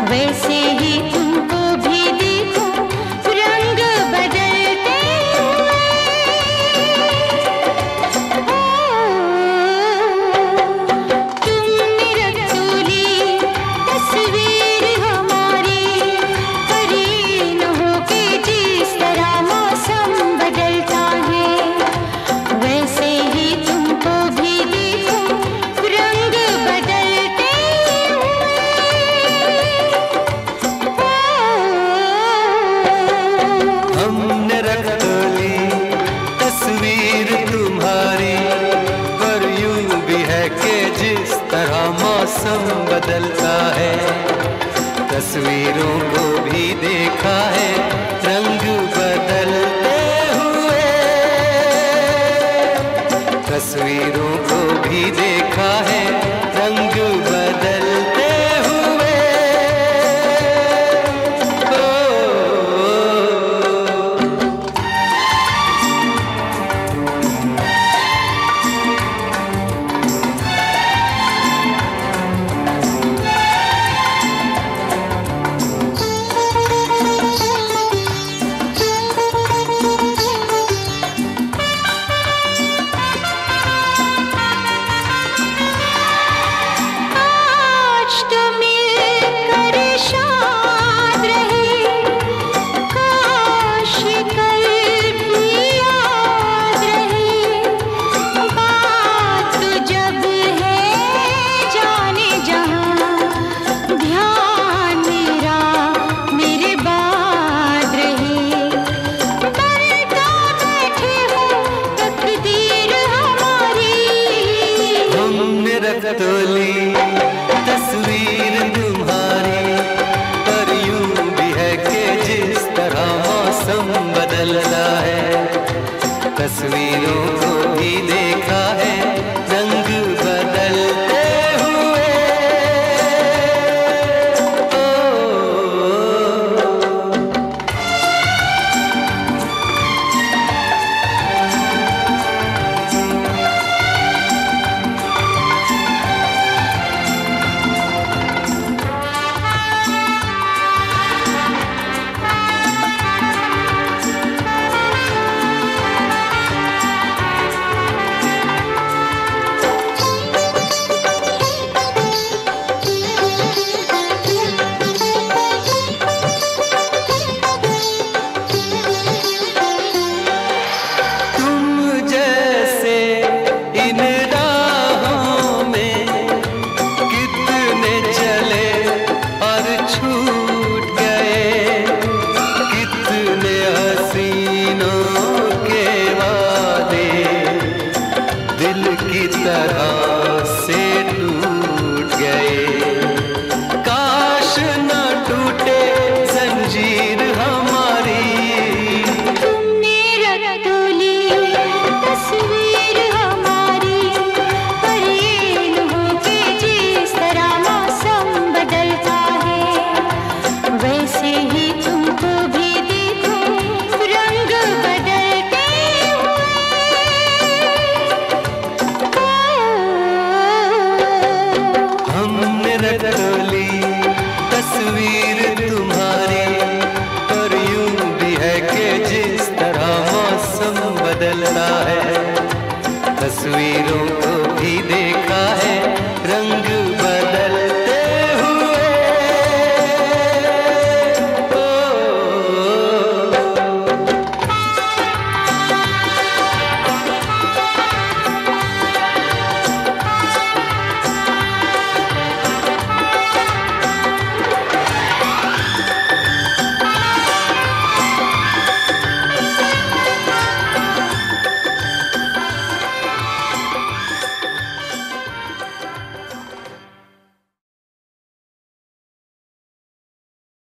वैसे ही तुमको भी देखो रंग बदलते हुए। तुमने रख ली तस्वीर हमारी, परी न हो के जिस तरह मौसम बदलता है, वैसे ही तुमको भी देखो रंग बदलते हुए। हमने रख ली तस्वीर तुम्हारी, पर यूं भी है कि जिस तरह मौसम बदलता है, तस्वीरों को भी देखा है रंग बदलते हुए। तस्वीरों को भी देखा